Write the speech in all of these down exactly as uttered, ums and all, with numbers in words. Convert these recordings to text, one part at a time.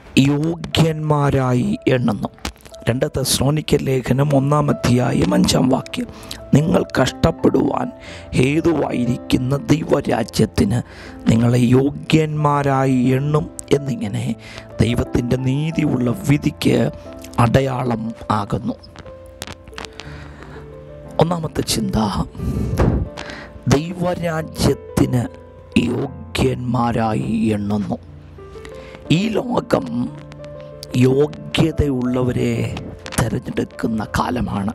യോഗ്യന്മാരായി എണ്ണുന്നു. രണ്ട് തെസ്സലോനിക്കർ ലേഖനം ഒന്നാം അധ്യായം അഞ്ചാം വാക്യം, നിങ്ങൾ കഷ്ടപ്പെടുവാൻ ഹേതുവായിരിക്കുന്ന ദൈവരാജ്യത്തിന് നിങ്ങളെ യോഗ്യന്മാരായി എണ്ണും എന്നിങ്ങനെ ദൈവത്തിൻ്റെ നീതിയുള്ള വിധിക്ക് അടയാളം ആകുന്നു. ഒന്നാമത്തെ ചിന്ത, ദൈവരാജ്യത്തിന് യോഗ്യന്മാരായി എണ്ണുന്നു. ഈ ലോകം യോഗ്യതയുള്ളവരെ തിരഞ്ഞെടുക്കുന്ന കാലമാണ്.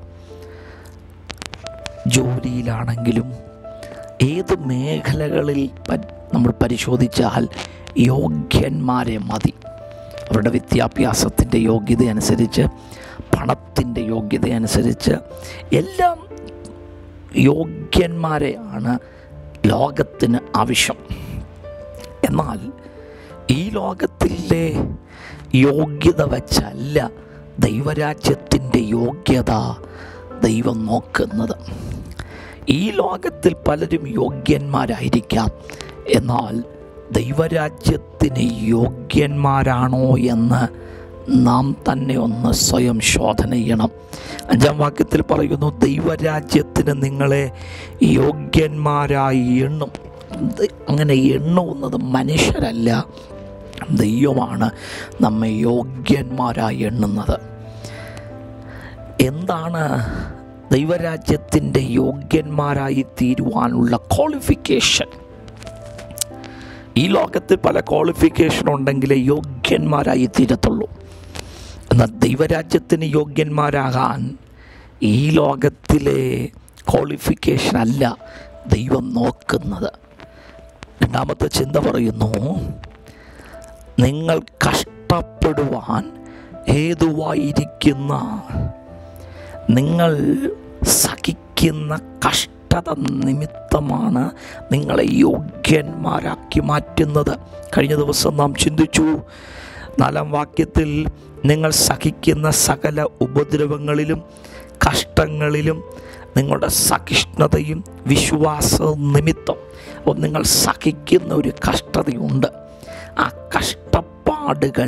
ജോലിയിലാണെങ്കിലും ഏത് മേഖലകളിൽ നമ്മൾ പരിശോധിച്ചാൽ യോഗ്യന്മാരെ മതി. അവരുടെ വിദ്യാഭ്യാസത്തിൻ്റെ യോഗ്യത അനുസരിച്ച്, പണത്തിൻ്റെ യോഗ്യത അനുസരിച്ച് എല്ലാം യോഗ്യന്മാരെയാണ് ലോകത്തിന് ആവശ്യം. എന്നാൽ ഈ ലോകത്തിലെ യോഗ്യത വച്ചല്ല ദൈവരാജ്യത്തിൻ്റെ യോഗ്യത ദൈവം നോക്കുന്നത്. ഈ ലോകത്തിൽ പലരും യോഗ്യന്മാരായിരിക്കാം, എന്നാൽ ദൈവരാജ്യത്തിന് യോഗ്യന്മാരാണോ എന്ന് നാം തന്നെ ഒന്ന് സ്വയം ശോധന ചെയ്യണം. അഞ്ചാം വാക്യത്തിൽ പറയുന്നു, ദൈവരാജ്യത്തിന് നിങ്ങളെ യോഗ്യന്മാരായി എണ്ണും. അങ്ങനെ എണ്ണുന്നത് മനുഷ്യരല്ല, ദൈവമാണ് നമ്മെ യോഗ്യന്മാരായി എണ്ണുന്നത്. എന്താണ് ദൈവരാജ്യത്തിൻ്റെ യോഗ്യന്മാരായി തീരുവാനുള്ള ക്വാളിഫിക്കേഷൻ? ഈ ലോകത്തിൽ പല ക്വാളിഫിക്കേഷൻ ഉണ്ടെങ്കിലേ യോഗ്യന്മാരായി തീരത്തുള്ളൂ. എന്നാൽ ദൈവരാജ്യത്തിന് യോഗ്യന്മാരാകാൻ ഈ ലോകത്തിലെ ക്വാളിഫിക്കേഷൻ അല്ല ദൈവം നോക്കുന്നത്. രണ്ടാമത്തെ ചിന്ത പറയുന്നു, നിങ്ങൾ കഷ്ടപ്പെടുവാൻ ഹേതുവായിരിക്കുന്ന, നിങ്ങൾ സഹിക്കുന്ന കഷ്ടത നിമിത്തമാണ് നിങ്ങളെ യോഗ്യന്മാരാക്കി മാറ്റുന്നത്. കഴിഞ്ഞ ദിവസം നാം ചിന്തിച്ചു, നാലാം വാക്യത്തിൽ നിങ്ങൾ സഹിക്കുന്ന സകല ഉപദ്രവങ്ങളിലും കഷ്ടങ്ങളിലും നിങ്ങളുടെ സഹിഷ്ണുതയും വിശ്വാസവും നിമിത്തം അപ്പോൾ നിങ്ങൾ സഹിക്കുന്ന ഒരു കഷ്ടതയുണ്ട്. ആ കഷ്ടപ്പാടുകൾ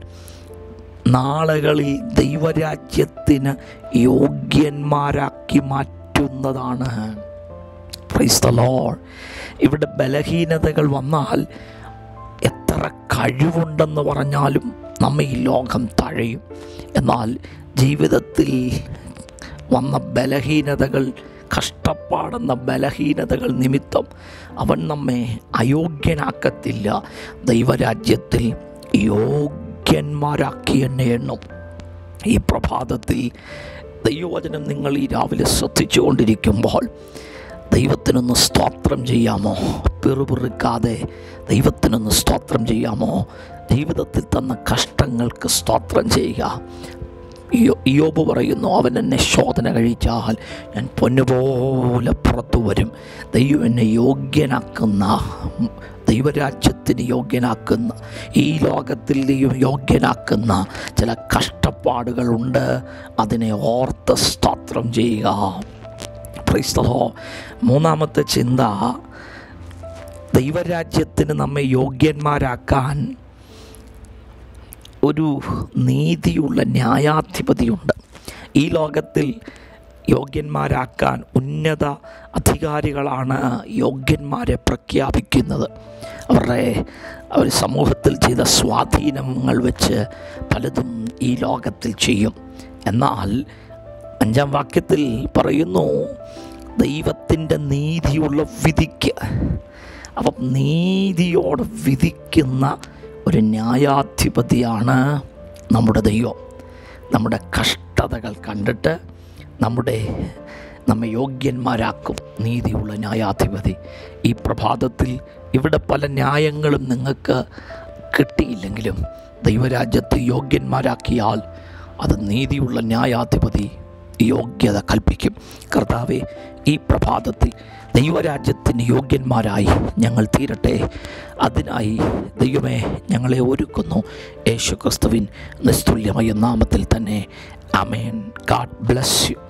നാളുകളിൽ ദൈവരാജ്യത്തിന് യോഗ്യന്മാരാക്കി മാറ്റുന്നതാണ്. Praise the Lord. ഇവിടെ ബലഹീനതകൾ വന്നാൽ എത്ര കഴിവുണ്ടെന്ന് പറഞ്ഞാലും നമ്മെ ഈ ലോകം തഴയും. എന്നാൽ ജീവിതത്തിൽ വന്ന ബലഹീനതകൾ, കഷ്ടപ്പാടുന്ന ബലഹീനതകൾ നിമിത്തം അവൻ നമ്മെ അയോഗ്യനാക്കത്തില്ല, ദൈവരാജ്യത്തിൽ യോഗ്യന്മാരാക്കി എന്നെ എണ്ണും. ഈ പ്രഭാതത്തിൽ ദൈവവചനം നിങ്ങൾ ഈ രാവിലെ ശ്രദ്ധിച്ചു കൊണ്ടിരിക്കുമ്പോൾ ദൈവത്തിനൊന്ന് സ്തോത്രം ചെയ്യാമോ? പിറുപിറുക്കാതെ ദൈവത്തിനൊന്ന് സ്തോത്രം ചെയ്യാമോ? ജീവിതത്തിൽ തന്ന കഷ്ടങ്ങൾക്ക് സ്തോത്രം ചെയ്യുക. ഇയ്യോബ് പറയുന്നു, അവൻ എന്നെ ശോധന കഴിച്ചാൽ ഞാൻ പൊന്നുപോലെ പുറത്തു വരും. ദൈവം എന്നെ യോഗ്യനാക്കുന്ന, ദൈവരാജ്യത്തിന് യോഗ്യനാക്കുന്ന, ഈ ലോകത്തിൽ യോഗ്യനാക്കുന്ന ചില കഷ്ടപ്പാടുകളുണ്ട്. അതിനെ ഓർത്ത് സ്തോത്രം ചെയ്യുക. Praise the Lord. മൂന്നാമത്തെ ചിന്ത, ദൈവരാജ്യത്തിന് നമ്മെ യോഗ്യന്മാരാക്കാൻ ഒരു നീതിയുള്ള ന്യായാധിപതിയുണ്ട്. ഈ ലോകത്തിൽ യോഗ്യന്മാരാക്കാൻ ഉന്നത അധികാരികളാണ് യോഗ്യന്മാരെ പ്രഖ്യാപിക്കുന്നത്. അവരുടെ അവർ സമൂഹത്തിൽ ചെയ്ത സ്വാധീനങ്ങൾ വെച്ച് പലതും ഈ ലോകത്തിൽ ചെയ്യും. എന്നാൽ അഞ്ചാം വാക്യത്തിൽ പറയുന്നു, ദൈവത്തിൻ്റെ നീതിയുള്ള വിധിക്ക്, അപ്പം നീതിയോട് വിധിക്കുന്ന ഒരു ന്യായാധിപതിയാണ് നമ്മുടെ ദൈവം. നമ്മുടെ കഷ്ടതകൾ കണ്ടിട്ട് നമ്മുടെ നമ്മെ യോഗ്യന്മാരാക്കും നീതിയുള്ള ന്യായാധിപതി. ഈ പ്രഭാതത്തിൽ ഇവിടെ പല ന്യായങ്ങളും നിങ്ങൾക്ക് കിട്ടിയില്ലെങ്കിലും ദൈവരാജ്യത്ത് യോഗ്യന്മാരാക്കിയാൽ അത് നീതിയുള്ള ന്യായാധിപതി യോഗ്യത കൽപ്പിക്കും. കർത്താവേ, ഈ പ്രഭാതത്തിൽ ദൈവരാജ്യത്തിന് യോഗ്യന്മാരായി ഞങ്ങൾ തീരട്ടെ. അതിനായി ദൈവമേ ഞങ്ങളെ ഒരുക്കുന്നു. യേശുക്രിസ്തുവിൻ നിസ്തുല്യമായ നാമത്തിൽ തന്നെ. ആമേൻ. God bless U.